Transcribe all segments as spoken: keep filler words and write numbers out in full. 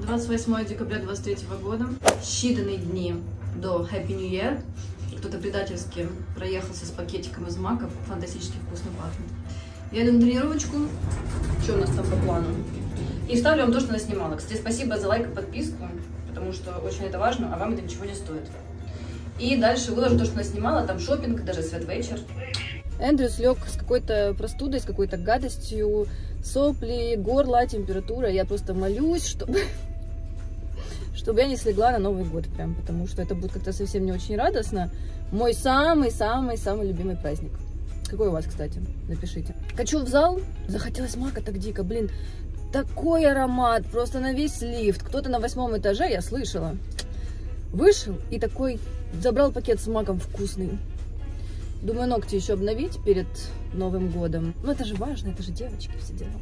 двадцать восьмое декабря двадцать третьего года. Считанные дни до Happy New Year. Кто-то предательски проехался с пакетиком из маков. Фантастически вкусно пахнет. Я иду на тренировочку. Что у нас там по плану? И ставлю вам то, что она снимала. Кстати, спасибо за лайк и подписку, потому что очень это важно, а вам это ничего не стоит. И дальше выложу то, что она снимала. Там шопинг, даже свет-вечер. Эндрю слег с какой-то простудой, с какой-то гадостью, сопли, горло, температура. Я просто молюсь, чтобы... чтобы я не слегла на Новый год прям, потому что это будет как-то совсем не очень радостно. Мой самый-самый-самый любимый праздник. Какой у вас, кстати? Напишите. Хочу в зал, захотелось мака так дико, блин. Такой аромат, просто на весь лифт. Кто-то на восьмом этаже, я слышала. Вышел и такой, забрал пакет с маком вкусный. Думаю, ногти еще обновить перед Новым годом. Ну, это же важно, это же девочки, все дела.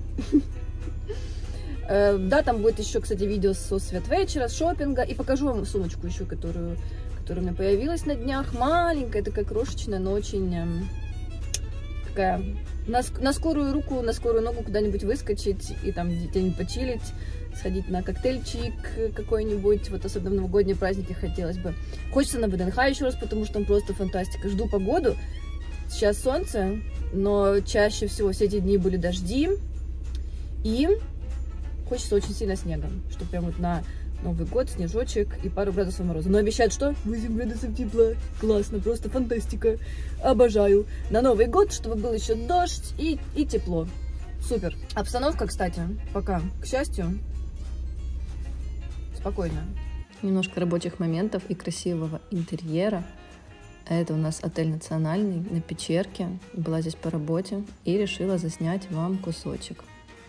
Да, там будет еще, кстати, видео со свет-вечера, с шопинга. И покажу вам сумочку еще, которую, которая у меня появилась на днях. Маленькая, такая крошечная, но очень такая... На, на скорую руку, на скорую ногу куда-нибудь выскочить и там где-нибудь почилить, сходить на коктейльчик какой-нибудь. Вот особенно в новогодние праздники хотелось бы. Хочется на ВДНХ еще раз, потому что там просто фантастика. Жду погоду. Сейчас солнце, но чаще всего все эти дни были дожди. И... хочется очень сильно снега, что прям вот на Новый год снежочек и пару градусов мороза. Но обещают, что восемь градусов тепла. Классно, просто фантастика. Обожаю. На Новый год, чтобы был еще дождь и, и тепло. Супер. Обстановка, кстати, пока, к счастью, спокойно. Немножко рабочих моментов и красивого интерьера. Это у нас отель «Национальный» на Печерке. Была здесь по работе и решила заснять вам кусочек.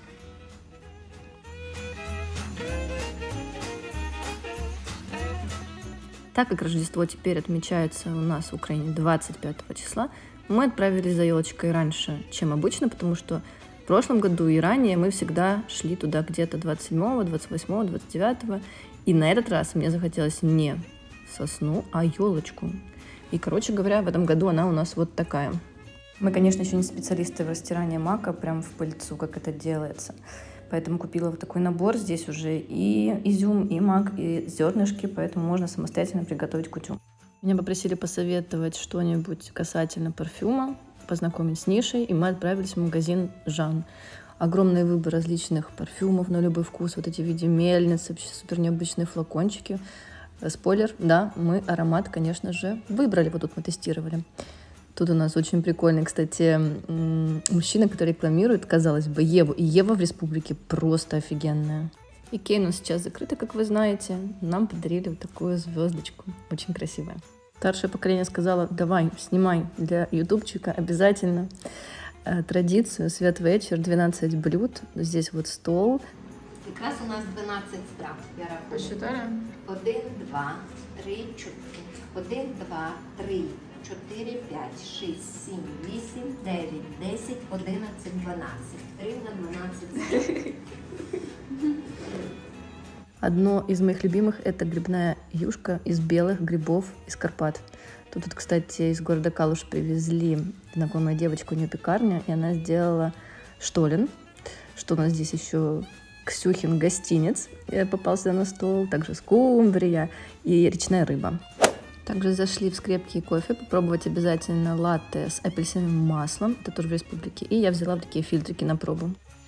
Так как Рождество теперь отмечается у нас в Украине двадцать пятого числа, мы отправились за елочкой раньше, чем обычно, потому что в прошлом году и ранее мы всегда шли туда где-то двадцать седьмого, двадцать восьмого, двадцать девятого. И на этот раз мне захотелось не сосну, а елочку. И, короче говоря, в этом году она у нас вот такая. Мы, конечно, еще не специалисты в растирании мака, прям в пыльцу, как это делается. Поэтому купила вот такой набор. Здесь уже и изюм, и мак, и зернышки, поэтому можно самостоятельно приготовить кутю. Меня попросили посоветовать что-нибудь касательно парфюма, познакомить с нишей, и мы отправились в магазин Жан. Огромный выбор различных парфюмов на любой вкус, вот эти в виде мельниц, вообще супер необычные флакончики. Спойлер, да, мы аромат, конечно же, выбрали, вот тут мы тестировали. Тут у нас очень прикольный, кстати, мужчина, который рекламирует, казалось бы, Еву. И Ева в республике просто офигенная. Икея у нас сейчас закрыта, как вы знаете. Нам подарили вот такую звездочку. Очень красивая. Старшее поколение сказала: давай, снимай для ютубчика обязательно традицию. Свет-вечер, двенадцать блюд. Здесь вот стол. Якраз у нас дванадцять страв. Я рахую. Посчитали? Один, два, три, чотири. Один, два, три. чотири, п'ять, шість, сім, вісім, дев'ять, десять, одинадцять, дванадцять. Рівно дванадцять. Одно из моих любимых – это грибная юшка из белых грибов из Карпат. Тут, тут, кстати, из города Калуш привезли знакомая девочка, у нее пекарня, и она сделала штолен. Что у нас здесь еще? Ксюхин гостинец попался на стол, также скумбрия и речная рыба. Также зашли в скрепки кофе, попробовать обязательно латте с апельсиновым маслом, это тоже в республике, и я взяла вот такие фильтрики на пробу.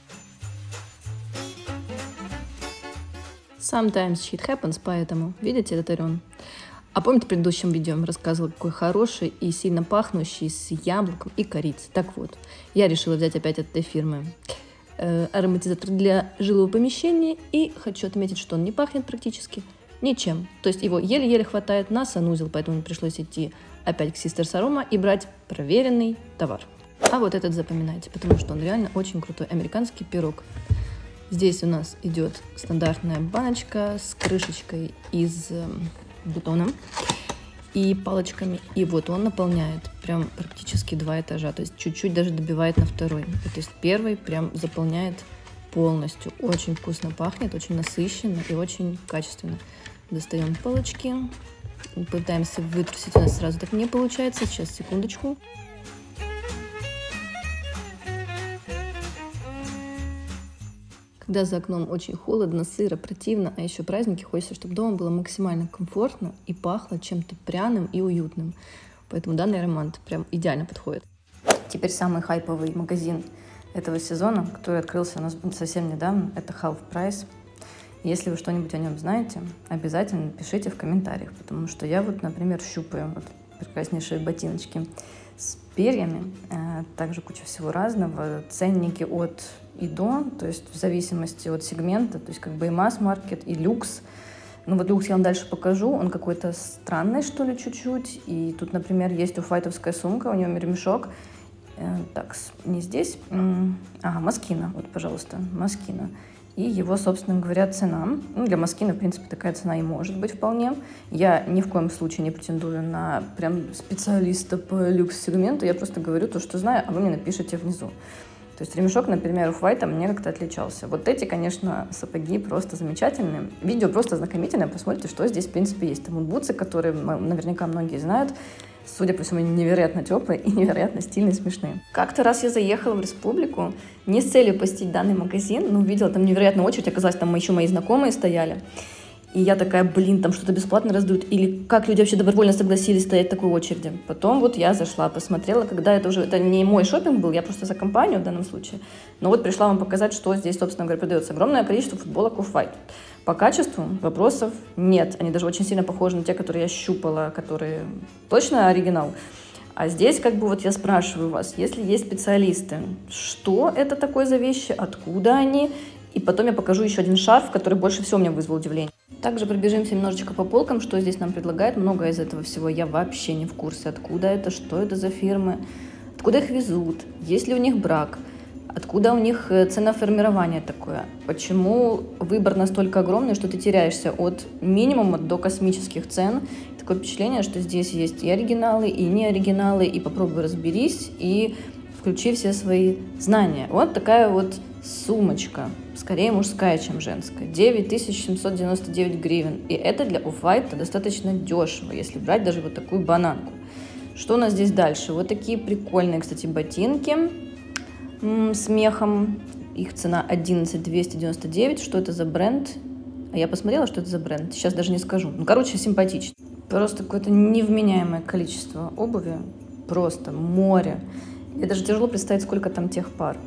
Sometimes shit happens, поэтому, видите, этот орен? А помните, в предыдущем видео я рассказывала, какой хороший и сильно пахнущий с яблоком и корицей. Так вот, я решила взять опять от этой фирмы э, ароматизатор для жилого помещения, и хочу отметить, что он не пахнет практически ничем. То есть его еле-еле хватает на санузел, поэтому мне пришлось идти опять к Sisters Aroma и брать проверенный товар. А вот этот запоминайте, потому что он реально очень крутой. Американский пирог. Здесь у нас идет стандартная баночка с крышечкой из э, бутона и палочками. И вот он наполняет прям практически два этажа. То есть чуть-чуть даже добивает на второй. То есть первый прям заполняет полностью. Очень вкусно пахнет, очень насыщенно и очень качественно. Достаем палочки. Пытаемся вытрусить. У нас сразу так не получается. Сейчас, секундочку. Когда за окном очень холодно, сыро, противно, а еще праздники, хочется, чтобы дома было максимально комфортно и пахло чем-то пряным и уютным. Поэтому данный аромат прям идеально подходит. Теперь самый хайповый магазин этого сезона, который открылся у нас совсем недавно, это Half Price. Если вы что-нибудь о нем знаете, обязательно пишите в комментариях, потому что я вот, например, щупаю вот прекраснейшие ботиночки с перьями, также куча всего разного, ценники от и до, то есть в зависимости от сегмента, то есть как бы и масс-маркет, и люкс. Ну вот люкс я вам дальше покажу, он какой-то странный, что ли, чуть-чуть. И тут, например, есть уфайтовская сумка, у нее ремешок. Э, так, не здесь. А, Москина, вот, пожалуйста, Москина. И его, собственно говоря, цена. Ну, для Москина, в принципе, такая цена и может быть вполне. Я ни в коем случае не претендую на прям специалиста по люкс-сегменту. Я просто говорю то, что знаю, а вы мне напишите внизу. То есть ремешок, например, у Уф-Вайта мне как-то отличался. Вот эти, конечно, сапоги просто замечательные. Видео просто знакомительное, посмотрите, что здесь, в принципе, есть. Там бутсы, которые наверняка многие знают, судя по всему, невероятно теплые и невероятно стильные и смешные. Как-то раз я заехала в республику не с целью посетить данный магазин, но увидела там невероятную очередь, оказалось, там еще мои знакомые стояли. И я такая, блин, там что-то бесплатно раздают. Или как люди вообще добровольно согласились стоять в такой очереди. Потом вот я зашла, посмотрела, когда это уже... Это не мой шопинг был, я просто за компанию в данном случае. Но вот пришла вам показать, что здесь, собственно говоря, продается. Огромное количество футболок Off-White. По качеству вопросов нет. Они даже очень сильно похожи на те, которые я щупала, которые точно оригинал. А здесь как бы вот я спрашиваю вас, если есть специалисты, что это такое за вещи, откуда они? И потом я покажу еще один шарф, который больше всего меня вызвал удивление. Также пробежимся немножечко по полкам, что здесь нам предлагают. Много из этого всего я вообще не в курсе. Откуда это, что это за фирмы, откуда их везут, есть ли у них брак, откуда у них ценоформирование такое, почему выбор настолько огромный, что ты теряешься от минимума до космических цен. Такое впечатление, что здесь есть и оригиналы, и не оригиналы, и попробуй разберись, и включи все свои знания. Вот такая вот сумочка, скорее мужская, чем женская, девять тысяч семьсот девяносто девять гривен. И это для Off-White достаточно дешево, если брать даже вот такую бананку. Что у нас здесь дальше? Вот такие прикольные, кстати, ботинки с мехом. Их цена одиннадцать тысяч двести девяносто девять. Что это за бренд? А я посмотрела, что это за бренд. Сейчас даже не скажу. Ну, короче, симпатично. Просто какое-то невменяемое количество обуви. Просто море. И даже тяжело представить, сколько там тех пар.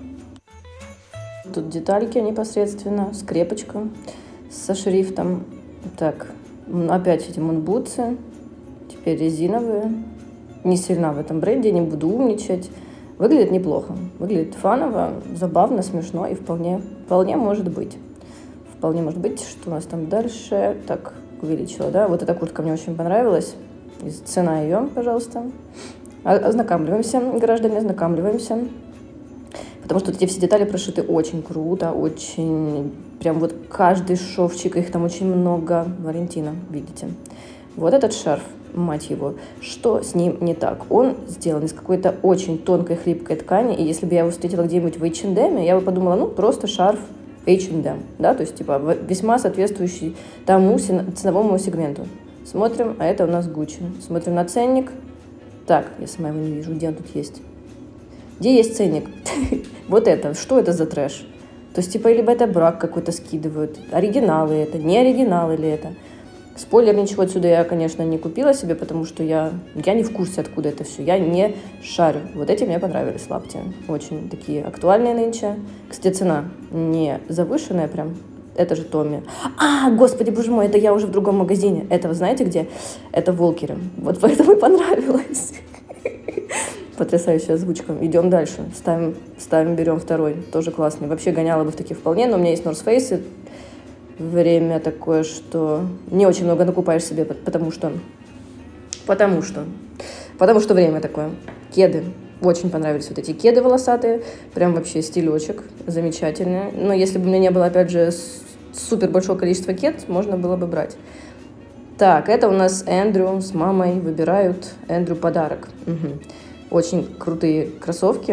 Тут детальки непосредственно, скрепочка со шрифтом. Так, опять эти мунбутсы. Теперь резиновые. Не сильна в этом бренде, не буду умничать. Выглядит неплохо. Выглядит фаново, забавно, смешно и вполне, вполне может быть. Вполне может быть, что у нас там дальше. Так, увеличила, да? Вот эта куртка мне очень понравилась. Цена ее, пожалуйста. Ознакомливаемся, граждане, ознакомливаемся. Потому что эти все детали прошиты очень круто, очень... Прям вот каждый шовчик, их там очень много. Валентина, видите. Вот этот шарф, мать его, что с ним не так? Он сделан из какой-то очень тонкой, хлипкой ткани, и если бы я его встретила где-нибудь в эйч энд эм, я бы подумала, ну, просто шарф эйч энд эм, да, то есть, типа, весьма соответствующий тому ценовому сегменту. Смотрим, а это у нас Гуччи. Смотрим на ценник. Так, я сама его не вижу, где он тут есть? Где есть ценник? Вот это, что это за трэш? То есть, типа, либо это брак какой-то скидывают, оригиналы это, не оригиналы ли это? Спойлер, ничего отсюда я, конечно, не купила себе, потому что я, я не в курсе, откуда это все. Я не шарю. Вот эти мне понравились лапти. Очень такие актуальные нынче. Кстати, цена не завышенная прям. Это же Томми. А, господи, боже мой, это я уже в другом магазине. Это вы знаете где? Это в Волкере. Вот поэтому и понравилось. Потрясающая озвучка. Идем дальше. Ставим, ставим, берем второй. Тоже классный. Вообще гоняла бы в таких вполне, но у меня есть North Face. Время такое, что не очень много накупаешь себе, потому что... Потому что... Потому что время такое. Кеды. Очень понравились вот эти кеды волосатые. Прям вообще стилечек. Замечательный. Но если бы у меня не было, опять же, супер большого количества кед, можно было бы брать. Так, это у нас Эндрю с мамой выбирают Эндрю подарок. Угу. Очень крутые кроссовки.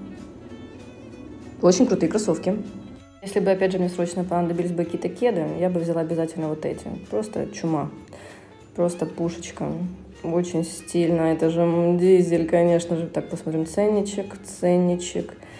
Очень крутые кроссовки. Если бы, опять же, мне срочно понадобились бы какие-то кеды, я бы взяла обязательно вот эти. Просто чума. Просто пушечка. Очень стильно. Это же дизель, конечно же. Так, посмотрим. Ценничек, ценничек.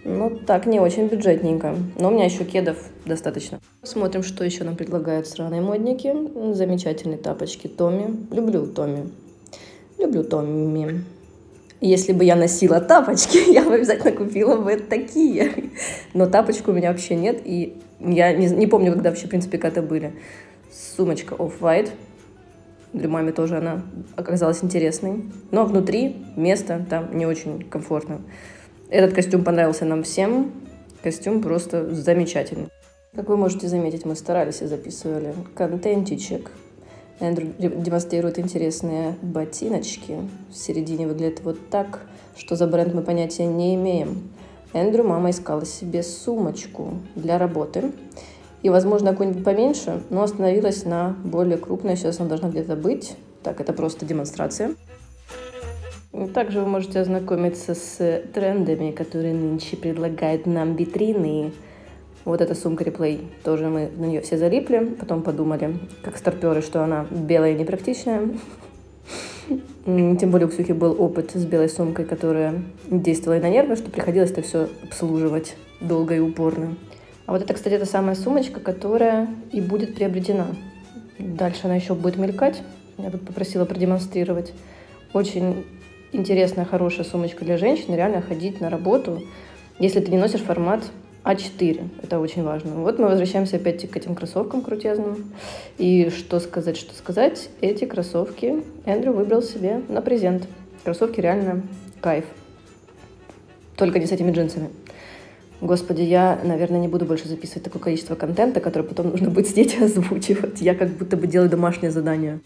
Ну, так, не очень бюджетненько. Но у меня еще кедов достаточно. Смотрим, что еще нам предлагают сраные модники. Замечательные тапочки Томми. Люблю Томми. Люблю Томми. Если бы я носила тапочки, я бы обязательно купила бы такие. Но тапочек у меня вообще нет. И я не, не помню, когда вообще, в принципе, как это были. Сумочка Off-White. Для мамы тоже она оказалась интересной. Но внутри место там не очень комфортно. Этот костюм понравился нам всем. Костюм просто замечательный. Как вы можете заметить, мы старались и записывали контентичек. Эндрю демонстрирует интересные ботиночки. В середине выглядит вот так. Что за бренд, мы понятия не имеем. Эндрю мама искала себе сумочку для работы. И, возможно, какую-нибудь поменьше, но остановилась на более крупной. Сейчас она должна где-то быть. Так, это просто демонстрация. Также вы можете ознакомиться с трендами, которые нынче предлагают нам витрины. Вот эта сумка Replay, тоже мы на нее все залипли, потом подумали, как старперы, что она белая и непрактичная. Тем более у Ксюхи был опыт с белой сумкой, которая действовала и на нервы, что приходилось это все обслуживать долго и упорно. А вот это, кстати, та самая сумочка, которая и будет приобретена. Дальше она еще будет мелькать. Я бы попросила продемонстрировать. Очень интересная, хорошая сумочка для женщин. Реально ходить на работу, если ты не носишь формат а четыре. Это очень важно. Вот мы возвращаемся опять к этим кроссовкам крутезным. И что сказать, что сказать, эти кроссовки Эндрю выбрал себе на презент. Кроссовки реально кайф. Только не с этими джинсами. Господи, я, наверное, не буду больше записывать такое количество контента, которое потом нужно будет сидеть и озвучивать. Я как будто бы делаю домашнее задание.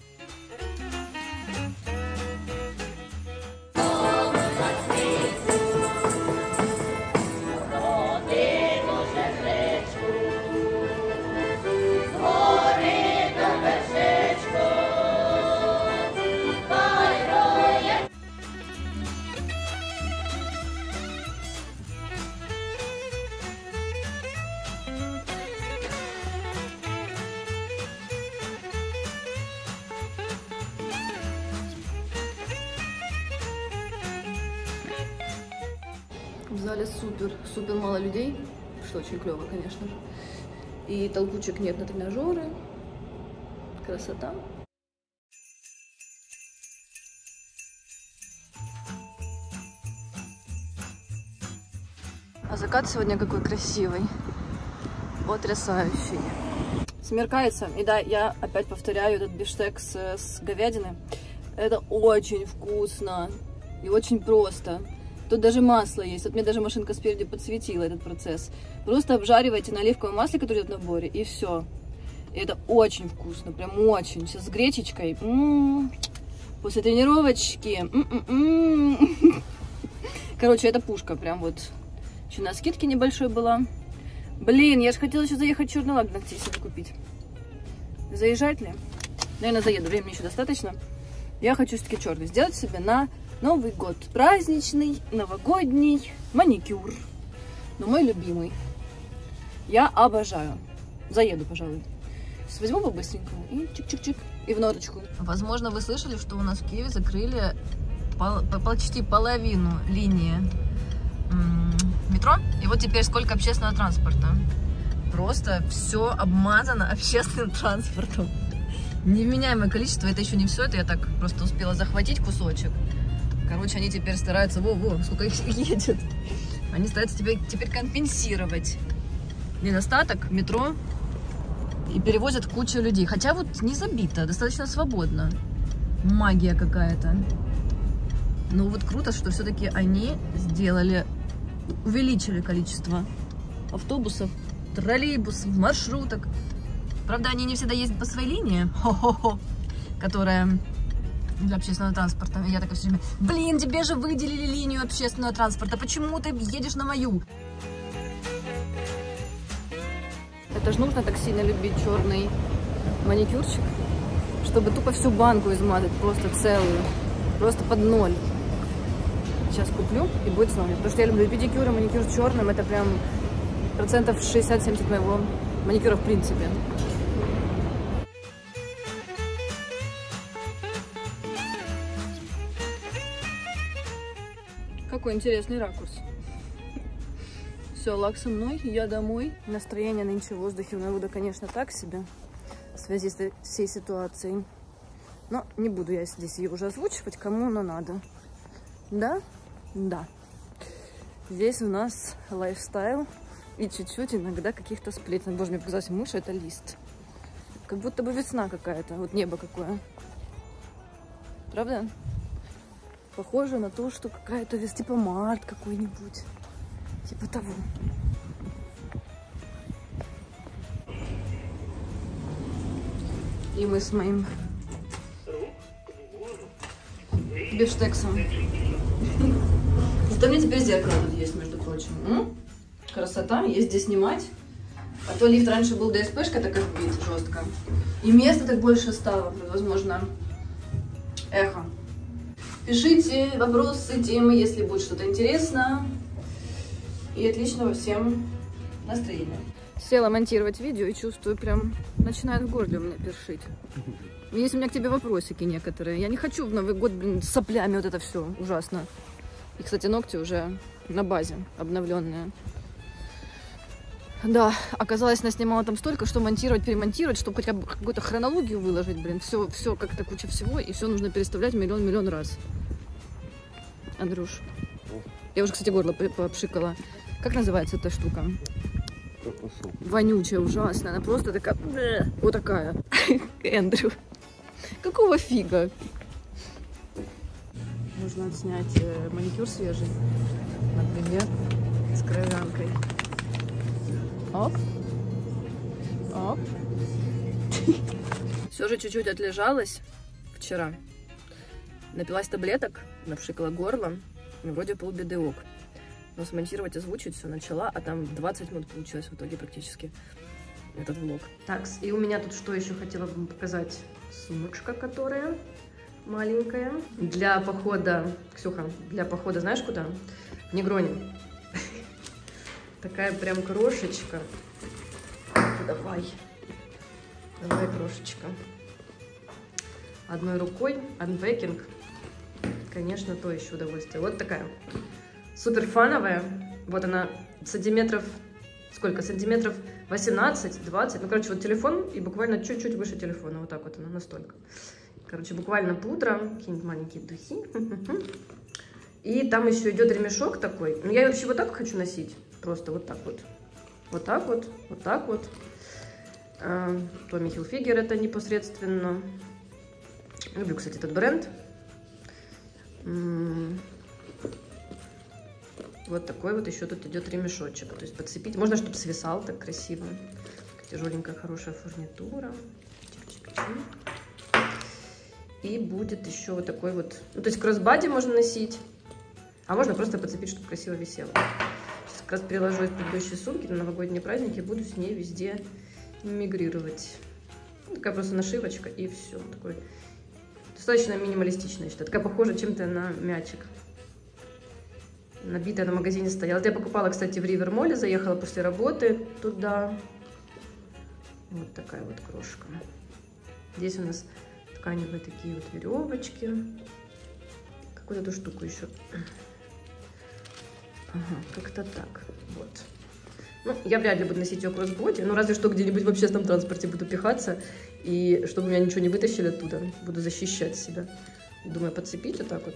В зале супер, супер мало людей, что очень клево, конечно же. И толкучек нет на тренажеры. Красота. А закат сегодня какой красивый. Потрясающий. Смеркается. И да, я опять повторяю этот бифштекс с говядины. Это очень вкусно и очень просто. Тут даже масло есть. Вот мне даже машинка спереди подсветила этот процесс. Просто обжаривайте на оливковом масле, которое идет в наборе, и все. И это очень вкусно, прям очень. Сейчас с гречечкой. М-м-м. После тренировочки. М-м-м. Короче, это пушка. Прям вот. Еще на скидке небольшой была. Блин, я же хотела еще заехать в Черный Лак ногтей себе купить. Заезжать ли? Наверное, заеду. Времени еще достаточно. Я хочу все-таки черный сделать себе на Новый год. Праздничный, новогодний маникюр. Но мой любимый. Я обожаю. Заеду, пожалуй. Сейчас возьму по-быстренькому и чик-чик-чик. И в норочку. Возможно, вы слышали, что у нас в Киеве закрыли пол почти половину линии метро. И вот теперь сколько общественного транспорта. Просто все обмазано общественным транспортом. Невменяемое количество. Это еще не все. Это я так просто успела захватить кусочек. Короче, они теперь стараются, во-во, сколько их едет. Они стараются теперь, теперь компенсировать недостаток метро и перевозят кучу людей. Хотя вот не забито, достаточно свободно. Магия какая-то. Но вот круто, что все-таки они сделали, увеличили количество автобусов, троллейбусов, маршруток. Правда, они не всегда ездят по своей линии, хо-хо-хо, которая для общественного транспорта. И я такая все время, блин, тебе же выделили линию общественного транспорта, почему ты едешь на мою? Это же нужно так сильно любить черный маникюрчик, чтобы тупо всю банку измазать, просто целую, просто под ноль. Сейчас куплю и будет снова. Потому что я люблю педикюр и маникюр черным, это прям процентов шестьдесят-семьдесят моего маникюра в принципе. Какой интересный ракурс. Все, лак со мной, я домой. Настроение нынче в воздухе в Науру, конечно, так себе. В связи с всей ситуацией. Но не буду я здесь ее уже озвучивать, кому оно надо. Да? Да. Здесь у нас лайфстайл и чуть-чуть иногда каких-то сплетен. Боже, мне показалось, мышь — это лист. Как будто бы весна какая-то. Вот небо какое. Правда? Похоже на то, что какая-то весна, типа март какой-нибудь. Типа того. И мы с моим бифштексом. Зато мне теперь зеркало тут есть, между прочим. М? Красота, есть где снимать. А то лифт раньше был ДСПшка, так как бить жестко. И места так больше стало, возможно, эхо. Пишите вопросы, темы, если будет что-то интересно. И отличного всем настроения. Села монтировать видео и чувствую, прям начинает в горле у меня першить. Есть у меня к тебе вопросики некоторые. Я не хочу в Новый год, блин, с соплями вот это все ужасно. И, кстати, ногти уже на базе обновленные. Да, оказалось, наснимала там столько, что монтировать, перемонтировать, чтобы хотя бы какую-то хронологию выложить, блин. Все, все как-то куча всего, и все нужно переставлять миллион-миллион раз. Андрюш. Я уже, кстати, горло попшикала. Как называется эта штука? Вонючая, ужасная. Она просто такая... Вот такая. Эндрю. Какого фига? Нужно отснять маникюр свежий. Например, с кровянкой. Оп. Оп. Все же чуть-чуть отлежалась вчера. Напилась таблеток, напшикала горло. И вроде полбеды ок. Но смонтировать, озвучить все начала, а там двадцать минут получилось в итоге практически этот влог. Так, и у меня тут что еще хотела вам показать. Сумочка, которая маленькая. Для похода, Ксюха, для похода знаешь куда? В Негроне. Такая прям крошечка. Давай. Давай, крошечка. Одной рукой, анпекинг. Конечно, то еще удовольствие. Вот такая. Супер фановая. Вот она, сантиметров, сколько? Сантиметров восемнадцать-двадцать. Ну, короче, вот телефон и буквально чуть-чуть выше телефона. Вот так вот она, настолько. Короче, буквально пудра, какие-нибудь маленькие духи. И там еще идет ремешок такой. Ну, я вообще вот так хочу носить. Просто вот так вот. Вот так вот, вот так вот. Томми Хилфигер это непосредственно. Люблю, кстати, этот бренд. Вот такой вот еще тут идет ремешочек. То есть подцепить. Можно, чтобы свисал так красиво. Тяжеленькая, хорошая фурнитура. И будет еще вот такой вот. Ну, то есть кроссбади можно носить. А можно просто подцепить, чтобы красиво висело. Сейчас как раз переложу из предыдущей сумки на новогодние праздники. Буду с ней везде мигрировать. Ну, такая просто нашивочка и все. Такой достаточно минималистичная. Такая похожа чем-то на мячик. Набитая на магазине стояла. Это я покупала, кстати, в Ривермоле. Заехала после работы туда. Вот такая вот крошка. Здесь у нас тканевые такие вот веревочки. Какую-то эту штуку еще. Ага, как-то так. Вот. Ну, я вряд ли буду носить ее кроссбоди. Ну, разве что где-нибудь в общественном транспорте буду пихаться. И чтобы меня ничего не вытащили оттуда. Буду защищать себя. Думаю, подцепить вот так вот.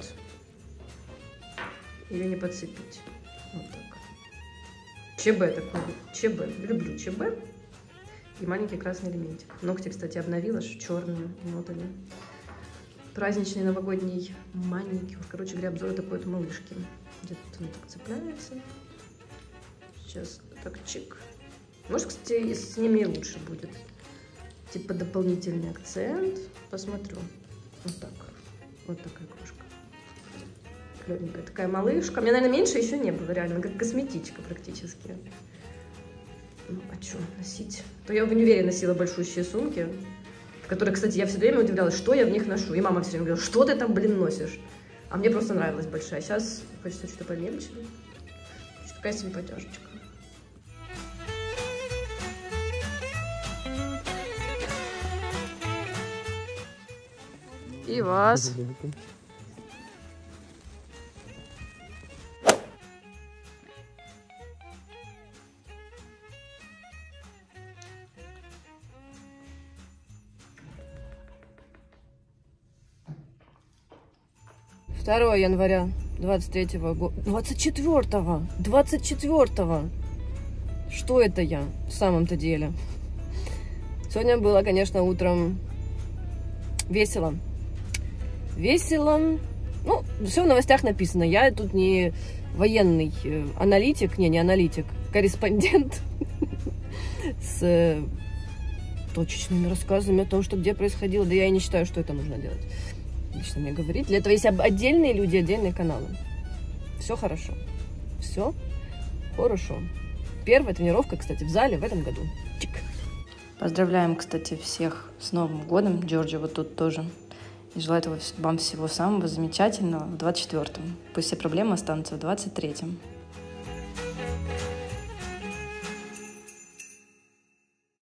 Или не подцепить. Вот так. ЧБ такой. ЧБ. Люблю ЧБ. И маленький красный элементик. Ногти, кстати, обновила, черные. Вот они. Праздничный новогодний маникюр. Короче говоря, обзор такой вот малышки. Где-то он так цепляется. Сейчас так чик. Может, кстати, с ними и лучше будет. Типа дополнительный акцент. Посмотрю. Вот так. Вот такая кружка. Клевенькая такая малышка. У меня, наверное, меньше еще не было, реально. Как косметичка практически. Ну, а что носить? То я в универе носила большущие сумки, в которых, кстати, я все время удивлялась, что я в них ношу. И мама все время говорила, что ты там, блин, носишь? А мне просто нравилась большая. Сейчас хочется что-то помельче. Такая симпатяшечка. И вас. второго января двадцать третьего года. двадцать четвёртого. двадцать четвёртого. Что это я в самом-то деле? Сегодня было, конечно, утром весело. Весело. Ну, все в новостях написано. Я тут не военный аналитик, не, не аналитик, корреспондент с точечными рассказами о том, что где происходило. Да я и не считаю, что это нужно делать. Лично мне говорить. Для этого есть отдельные люди, отдельные каналы. Все хорошо. Все хорошо. Первая тренировка, кстати, в зале в этом году. Чик. Поздравляем, кстати, всех с Новым годом. Джорджи вот тут тоже. И желаю вам всего самого замечательного в двадцать четвёртом. Пусть все проблемы останутся в двадцать третьем.